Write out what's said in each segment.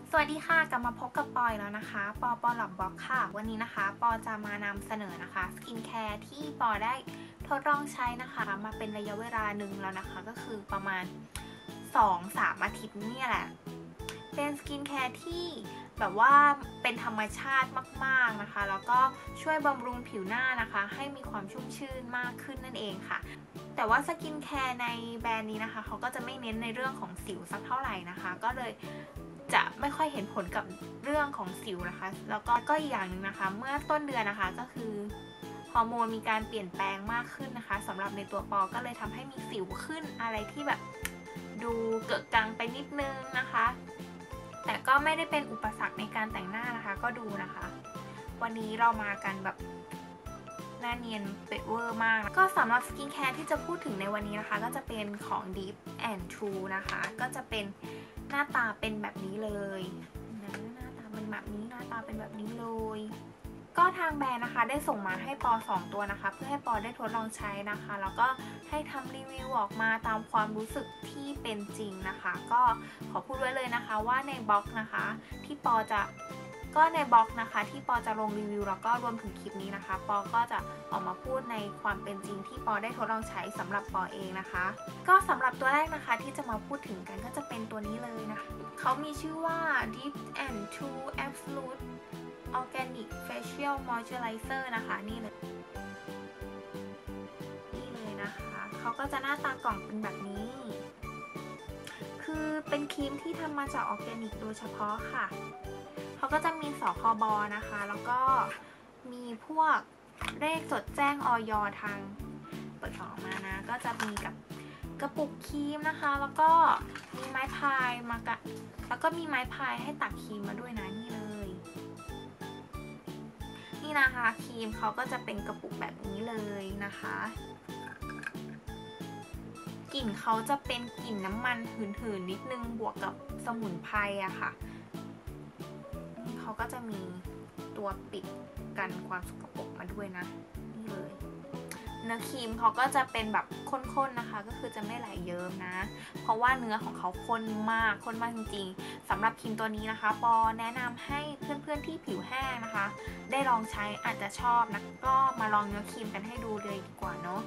สวัสดีค่ะกลับมาพบกับปอยแล้วนะคะปอหลับบล็อกค่ะวันนี้นะคะปอจะมานำเสนอนะคะสกินแคร์ที่ปอได้ทดลองใช้นะคะมาเป็นระยะเวลาหนึ่งแล้วนะคะก็คือประมาณ 2-3 อาทิตย์นี่แหละเป็นสกินแคร์ที่แบบว่าเป็นธรรมชาติมากๆนะคะแล้วก็ช่วยบำรุงผิวหน้านะคะให้มีความชุ่มชื่นมากขึ้นนั่นเองค่ะแต่ว่าสกินแคร์ในแบรนด์นี้นะคะเขาก็จะไม่เน้นในเรื่องของสิวสักเท่าไหร่นะคะก็เลยจะไม่ค่อยเห็นผลกับเรื่องของสิวนะคะแล้วก็อีกอย่างหนึ่งนะคะเมื่อต้นเดือนนะคะก็คือฮอร์โมนมีการเปลี่ยนแปลงมากขึ้นนะคะสำหรับในตัวปอก็เลยทำให้มีสิวขึ้นอะไรที่แบบดูเกิดกังไปนิดนึงนะคะแต่ก็ไม่ได้เป็นอุปสรรคในการแต่งหน้านะคะก็ดูนะคะวันนี้เรามากันแบบหน้าเนียนเป๊ะเวอร์มากก็สำหรับสกินแคร์ที่จะพูดถึงในวันนี้นะคะก็จะเป็นของ Deep and True นะคะก็จะเป็นหน้าตาเป็นแบบนี้เลยหน้าตาเป็นแบบนี้หน้าตาเป็นแบบนี้เลยก็ทางแบรนด์นะคะได้ส่งมาให้ปอ2ตัวนะคะเพื่อให้ปอได้ทดลองใช้นะคะแล้วก็ให้ทำรีวิวออกมาตามความรู้สึกที่เป็นจริงนะคะก็ขอพูดไว้เลยนะคะว่าในบล็อกนะคะที่ปอจะลงรีวิวแล้วก็รวมถึงคลิปนี้นะคะปอก็จะออกมาพูดในความเป็นจริงที่ปอได้ทดลองใช้สำหรับปอเองนะคะก็สำหรับตัวแรกนะคะที่จะมาพูดถึงกันก็จะเป็นตัวนี้เลยนะคะเขามีชื่อว่า Deep and True Absolute Organic Facial Moisturizer นะคะนี่เลยนะคะเขาก็จะหน้าตากล่องเป็นแบบนี้คือเป็นครีมที่ทำมาจากออร์แกนิกโดยเฉพาะค่ะเขาก็จะมีสคบ.นะคะแล้วก็มีพวกเลขจดแจ้งอย.ทางเปิดกล่องมานะก็จะมีกับกระปุกครีมนะคะแล้วก็มีไม้พายแล้วก็มีไม้พายให้ตักครีมมาด้วยนะนี่เลยนี่นะคะครีมเขาก็จะเป็นกระปุกแบบนี้เลยนะคะกลิ่นเขาจะเป็นกลิ่นน้ำมันหืนๆนิดนึงบวกกับสมุนไพรอะค่ะเขาก็จะมีตัวปิดกันความสกปรกมาด้วยนะนี่เลยเนื้อครีมเขาก็จะเป็นแบบข้นๆนะคะก็คือจะไม่ไหลเยิ้มนะเพราะว่าเนื้อของเขาข้นมากจริงๆสำหรับครีมตัวนี้นะคะปอแนะนำให้เพื่อนๆที่ผิวแห้งนะคะได้ลองใช้อาจจะชอบนะก็มาลองเนื้อครีมกันให้ดูเลยดีกว่าเนาะ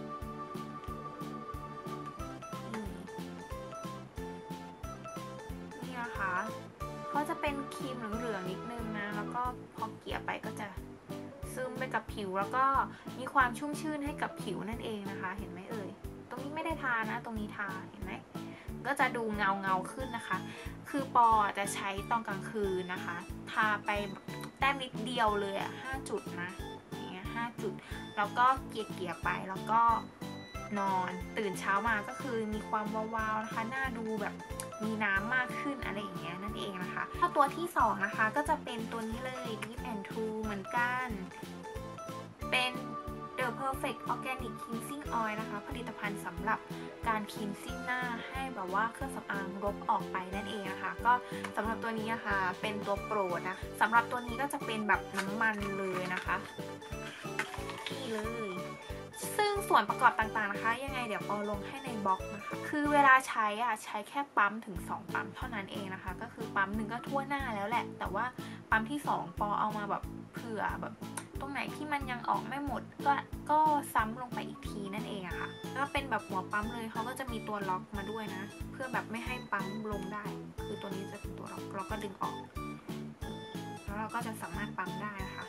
นี่นะคะเขาจะเป็นครีมเหลืองๆนิดนึงนะแล้วก็พอเกลี่ยไปก็จะซึมไปกับผิวแล้วก็มีความชุ่มชื่นให้กับผิวนั่นเองนะคะเห็นไหมเอ่ยตรงนี้ไม่ได้ทานะตรงนี้ทาเห็นไหมก็จะดูเงาขึ้นนะคะคือปอจะใช้ตอนกลางคืนนะคะทาไปแต้มนิดเดียวเลยอะ5 จุดนะอย่างเงี้ย5 จุดแล้วก็เกลี่ยไปแล้วก็นอนตื่นเช้ามาก็คือมีความวาวๆนะคะหน้าดูแบบมีน้ำมากขึ้นอะไรอย่างเงี้ยนั่นเองนะคะตัวที่2นะคะก็จะเป็นตัวนี้เลย Deep and True เหมือนกันเป็น The Perfect Organic Cleansing Oil นะคะผลิตภัณฑ์สำหรับการ cleansing หน้าให้แบบว่าเครื่องสำอางลบออกไปนั่นเองนะคะก็สำหรับตัวนี้นะคะเป็นตัวโปรดนะสำหรับตัวนี้ก็จะเป็นแบบน้ำมันเลยนะคะนี่เลยซึ่งส่วนประกอบต่างๆนะคะยังไงเดี๋ยวปอลงให้ในบล็อกนะคะคือเวลาใช้ใช้แค่ปั๊มถึง2 ปั๊มเท่านั้นเองนะคะก็คือปั๊มหนึ่งก็ทั่วหน้าแล้วแหละแต่ว่าปั๊มที่2ปอเอามาแบบเผื่อแบบตรงไหนที่มันยังออกไม่หมดก็ซ้ำลงไปอีกทีนั่นเองอะค่ะก็เป็นแบบหัวปั๊มเลยเขาก็จะมีตัวล็อกมาด้วยนะเพื่อแบบไม่ให้ปั๊มลงได้คือตัวนี้จะเป็นตัวล็อกเราก็ดึงออกแล้วเราก็จะสามารถปั๊มได้นะคะ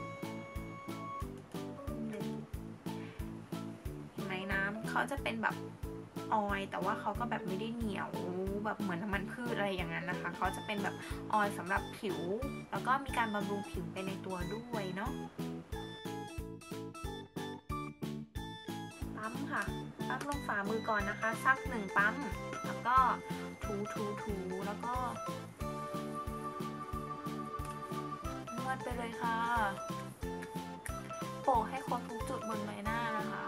เขาจะเป็นแบบออยล์แต่ว่าเขาก็แบบไม่ได้เหนียวแบบเหมือนน้ำมันพืชอะไรอย่างนั้นนะคะเขาจะเป็นแบบออยล์สำหรับผิวแล้วก็มีการบำรุงผิวไปในตัวด้วยเนาะปั๊มค่ะปั๊มลงฝ่ามือก่อนนะคะสัก1 ปั๊มแล้วก็ถูแล้วก็นวดไปเลยค่ะโปะให้ครบทุกจุดบนใบหน้านะคะ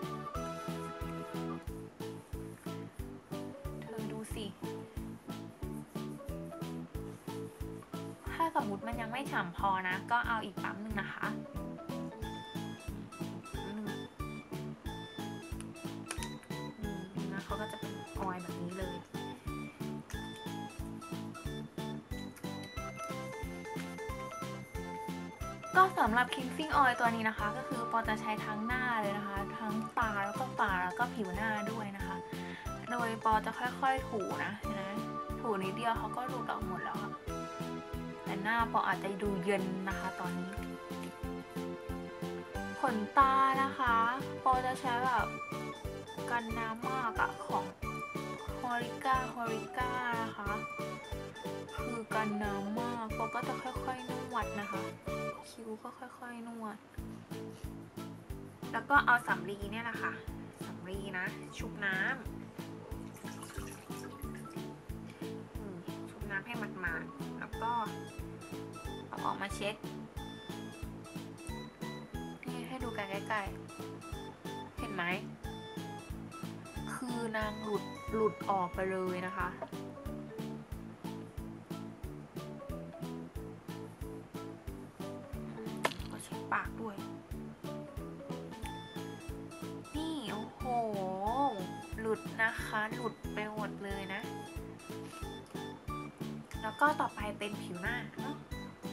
ถ้าสมมติมันยังไม่ฉ่ำพอนะก็เอาอีกปั๊มหนึ่งนะคะนะเขาก็จะเป็นออยล์แบบนี้เลยก็สำหรับ cleansing oil ตัวนี้นะคะก็คือปอจะใช้ทั้งหน้าเลยนะคะทั้งตาแล้วก็ปากแล้วก็ผิวหน้าด้วยนะคะโดยปอจะค่อยๆถูนะถูนิดเดียวเขาก็หลุดออกหมดแล้วแต่หน้าปออาจจะดูเย็นนะคะตอนนี้ขนตานะคะปอจะใช้แบบกันน้ำมากอะของ Horica นะคะคือกันน้ำมากปอก็จะค่อยๆนวดนะคะคิ้วก็ค่อยๆนวดแล้วก็เอาสำลีเนี่ยแหละค่ะสำลีนะชุบน้ำให้หมาดๆแล้วก็เอาออกมาเช็ดนี่ให้ดูกันใกล้ๆเห็นไหมคือนางหลุดออกไปเลยนะคะก็เช็ดปากด้วยนี่โอ้โหหลุดนะคะหลุดไปหมดเลยนะแล้วก็ต่อไปเป็นผิวหน้าเนาะ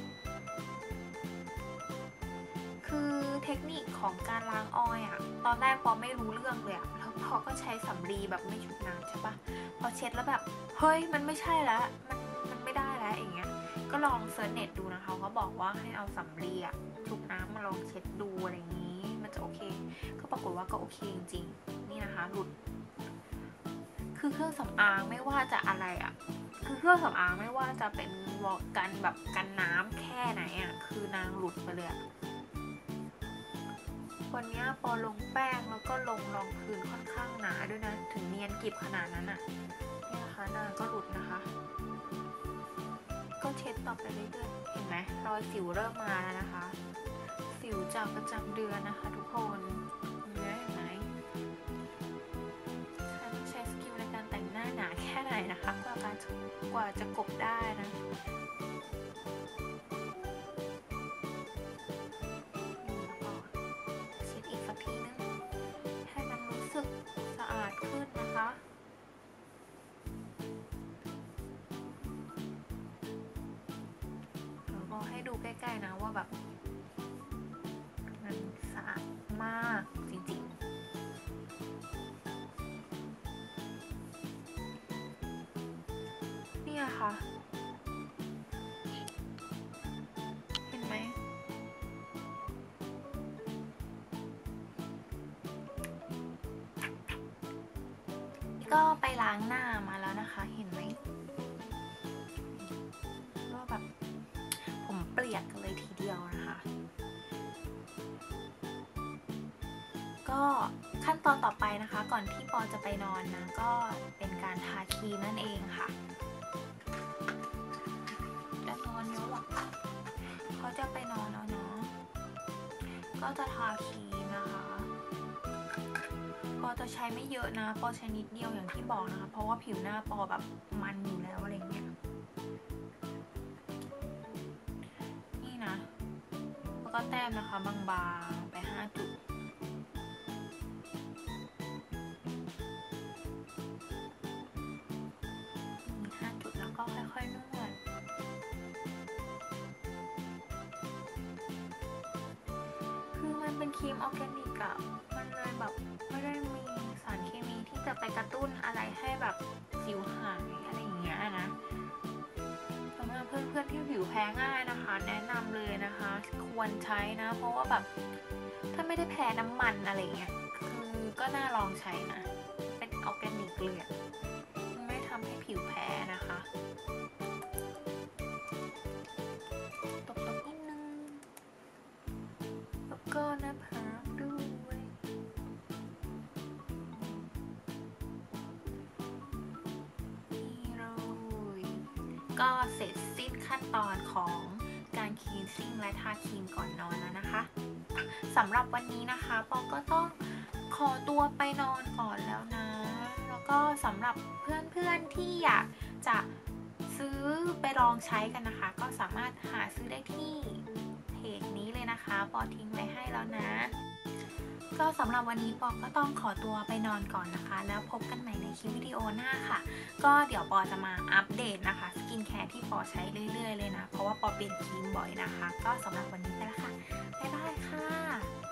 คือเทคนิคของการล้างออยล์อะตอนแรกปอไม่รู้เรื่องเลยอะแล้วพอก็ใช้สำลีแบบไม่ชุบน้ำใช่ปะพอเช็ดแล้วแบบเฮ้ยมันไม่ใช่แล้วมันไม่ได้แล้วอย่างเงี้ยก็ลองเซิร์ชเน็ตดูนะคะเขาบอกว่าให้เอาสำลีอะชุบน้ำมาลองเช็ดดูอะไรอย่างงี้มันจะโอเคก็ปรากฏว่าก็โอเคจริงๆนี่นะคะหลุดคือเครื่องสำอางไม่ว่าจะอะไรอะคือเครื่องสำอางไม่ว่าจะเป็นกันน้ำแค่ไหนอ่ะคือนางหลุดไปเลยวันนี้ปอลงแป้งแล้วก็ลงรองพื้นค่อนข้างหนาด้วยนะถึงเนียนกริบขนาดนั้นอ่ะนี่นะคะนางก็หลุดนะคะก็เช็ดต่อไปเรื่อยๆเห็นไหมรอยสิวเริ่มมาแล้วนะคะสิวจากประจำเดือนนะคะทุกคนเห็นไหมใช้สกิลในการแต่งหน้าหนาแค่ไหนนะคะกว่าจะกบได้นะเช็ดอีกสักทีนึงให้มันรู้สึกสะอาดขึ้นนะคะแล้วก็ให้ดูใกล้ๆนะว่าแบบมันสะอาดมากจริงๆนี่ค่ะเห็นไหมก็ไปล้างหน้ามาแล้วนะคะเห็นไหมว่าแบบผมเปียกเลยทีเดียวนะคะก็ขั้นตอนต่อไปนะคะก่อนที่ปอจะไปนอนนะก็เป็นการทาครีมนั่นเองค่ะจะนอนแล้วหรอเขาจะไปนอนแล้วเนาะก็จะทาครีมนะคะปอจะใช้ไม่เยอะนะปอใช้นิดเดียวอย่างที่บอกนะคะเพราะว่าผิวหน้าปอแบบมันอยู่แล้วอะไรเงี้ยนี่นะแล้วก็แต้มนะคะบางๆไป5 จุดแล้วก็ค่อยๆนวดคือมันเป็นครีมออร์แกนิกอะมันเลยแบบไม่ได้มีสารเคมีที่จะไปกระตุ้นอะไรให้แบบสิวหายอะไรอย่างเงี้ยนะสำหรับเพื่อนๆที่ผิวแพ้ง่ายนะคะแนะนำเลยนะคะควรใช้นะเพราะว่าแบบถ้าไม่ได้แพ้น้ำมันอะไรเงี้ยคือก็น่าลองใช้นะเป็นออร์แกนิกเลยไม่ทำให้ผิวแพ้นะคะตบนิดนึงแล้วก็หน้าผากด้วยนี่เลยก็เสร็จสิ้นขั้นตอนของการคลีนซิ่งและทาครีมก่อนนอนแล้วนะคะสำหรับวันนี้นะคะปอก็ต้องขอตัวไปนอนก่อนแล้วนะแล้วก็สำหรับเพื่อนๆที่อยากจะซื้อไปลองใช้กันนะคะก็สามารถหาซื้อได้ที่เพจนี้เลยนะคะปอทิ้งไว้ให้แล้วนะก็สำหรับวันนี้ปอก็ต้องขอตัวไปนอนก่อนนะคะแล้วพบกันใหม่ในคลิปวิดีโอหน้าค่ะก็เดี๋ยวปอจะมาอัปเดตนะคะสกินแคร์ที่ปอใช้เรื่อยๆเลยนะเพราะว่าปอเปลี่ยนครีมบ่อยนะคะก็สำหรับวันนี้ไปแล้วค่ะบ๊ายบายค่ะ